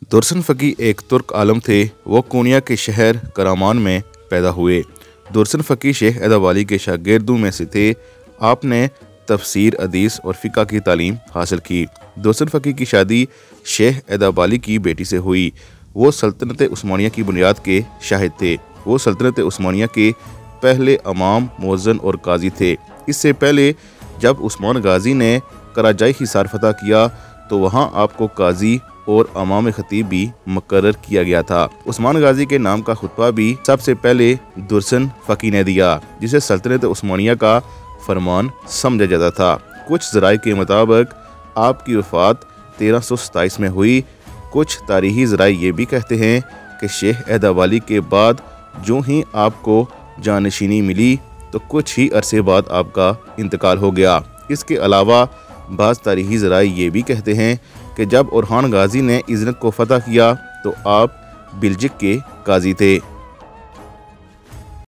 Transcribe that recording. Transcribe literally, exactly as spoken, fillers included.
दुर्सन फ़की एक तुर्क आलम थे। वो कोनिया के शहर करामान में पैदा हुए। दुर्सन फ़की शेख हैदर वाली के शागिर्दों में से थे। आपने तफसीर, हदीस और फ़िक़्ह की तालीम हासिल की। दुर्सन फ़की की शादी शेख हैदर वाली की बेटी से हुई। वो सल्तनत उस्मानिया की बुनियाद के शाहिद थे। वो सल्तनत उस्मानिया के पहले इमाम, मुअज्जिन और काजी थे। इससे पहले जब उस्मान गाजी ने कराजाई हिसार फतह किया तो वहाँ आपको काजी और इमाम खतीब भी मुकर्रर किया गया था। उस्मान गाजी के नाम का खुतबा भी सबसे पहले दुर्सन फ़की ने दिया, जिसे सल्तनत उस्मानिया का फरमान समझा जाता था। कुछ ज़राए के मुताबिक आपकी वफ़ात तेरह सौ सताईस में हुई। कुछ तारीखी ज़राए ये भी कहते हैं कि शेख हैदर वाली के बाद जो ही आपको जानशीनी मिली तो कुछ ही अरसे बाद आपका इंतकाल हो गया। इसके अलावा बाज़ तारीखी ज़राए ये भी कहते हैं कि जब ओरहान गाजी ने इज़्ज़त को फ़तह किया तो आप बिल्जिक के काजी थे।